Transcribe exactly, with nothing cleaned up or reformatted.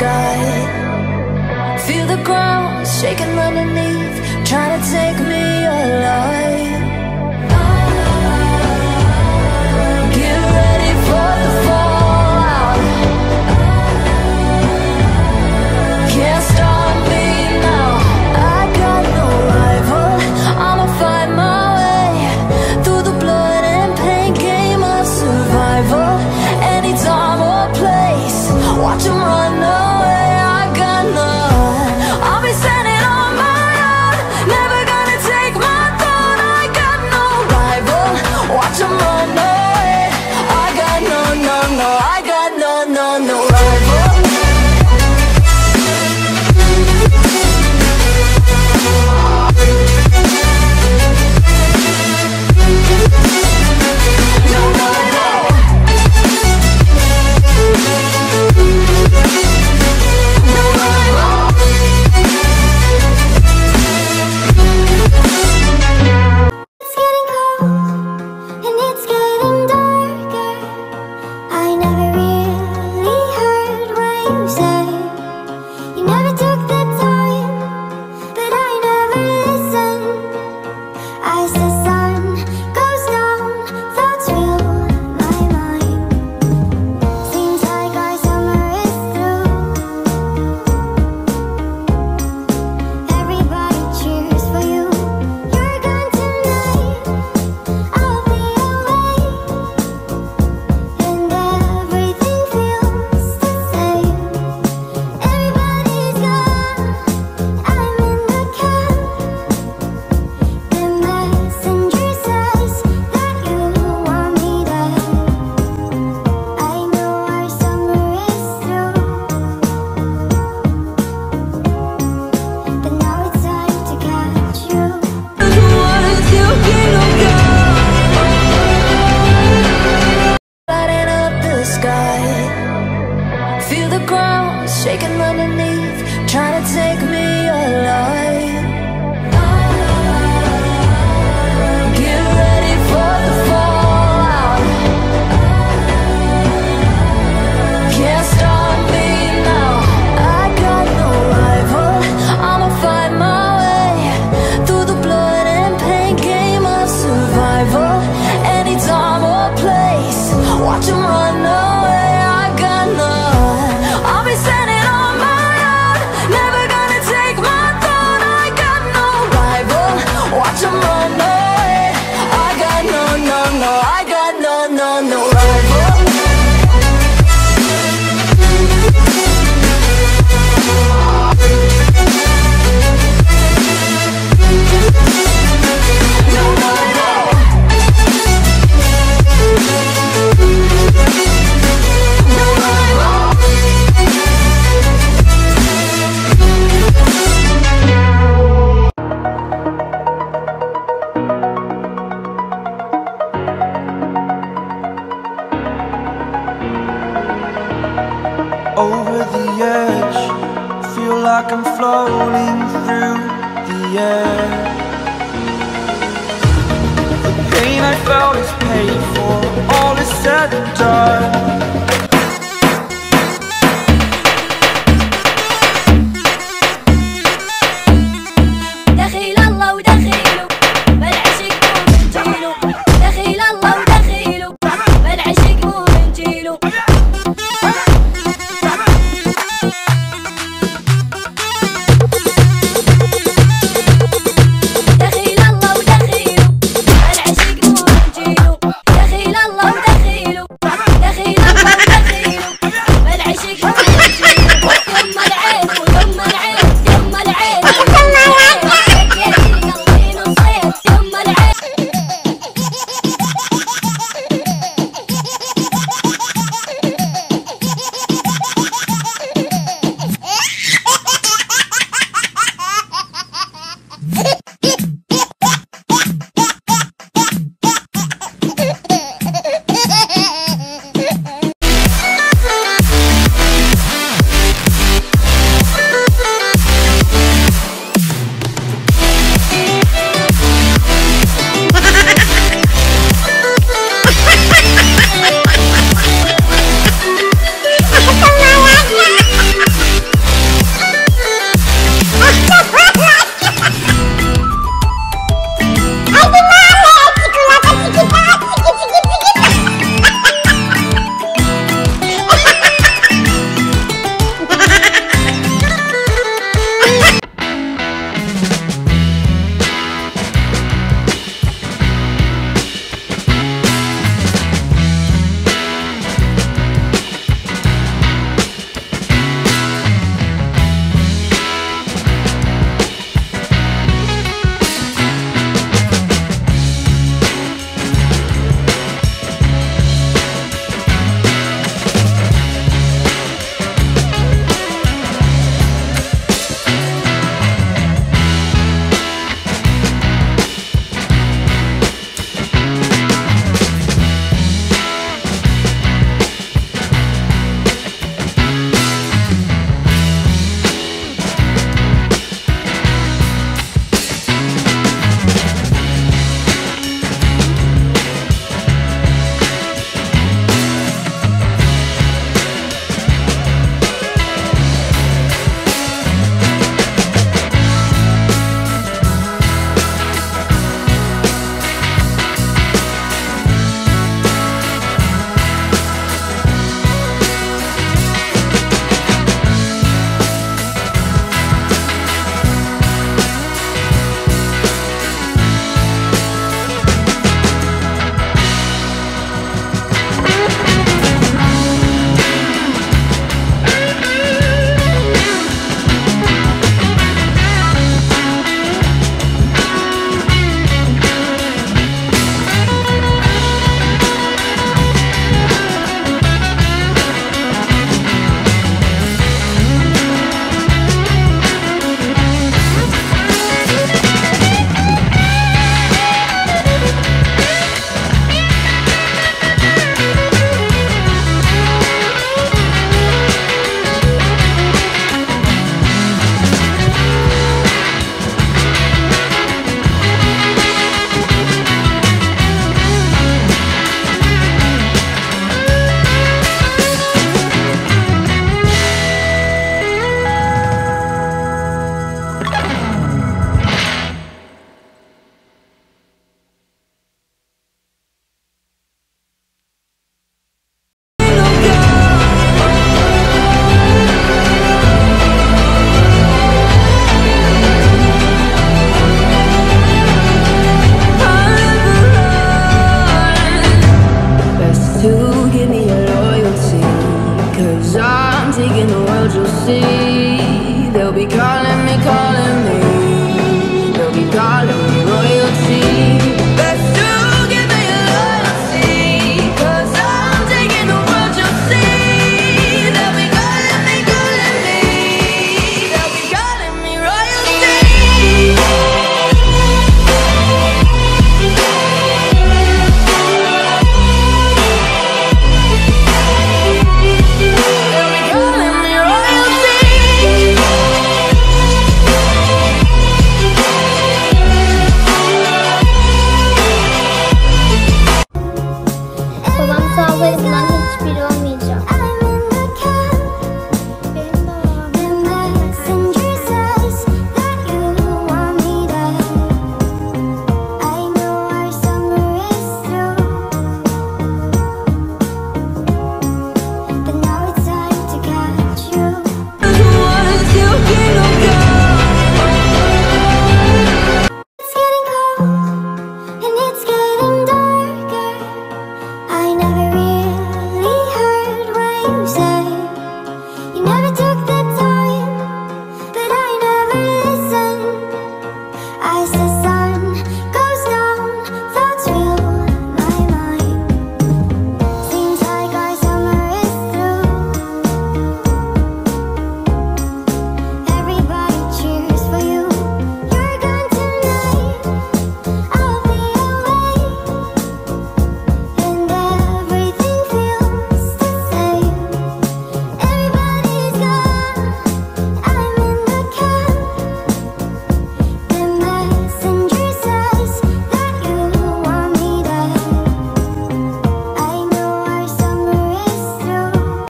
sky. Feel the ground shaking underneath, trying to take me alive. Get ready for the fallout. Can't stop me now. I got no rival. I'ma fight my way through the blood and pain game of survival. Any time or place, watch 'em run away. I got none. I'll be standing on my own, never gonna take my throne. I got no rival. Watch 'em run away. I got no, no, no. I got no, no, no rival. Feel the ground shaking underneath, trying to take me alive. Get ready for the fallout. Can't stop me now. I got no rival. I'ma fight my way through the blood and pain game of survival. Any time or place, watch 'em run away. I got none. I'll be standing on my own, never gonna take my throne. I got no rival. Watch 'em run away. I got no, no, no. I got no, no, no rival. No rival. No rival. Over the edge, feel like I'm floating through the air. The pain I felt is paid for, all is said and done. دخيل الله ودخيله بالعشق مو من جيله. دخيل الله ودخيله بالعشق مو من جيله. دخيل الله ودخيله بالعشق مو من جيله. دخيل الله ودخيله. دخيل الله taking the world, you'll see. They'll be calling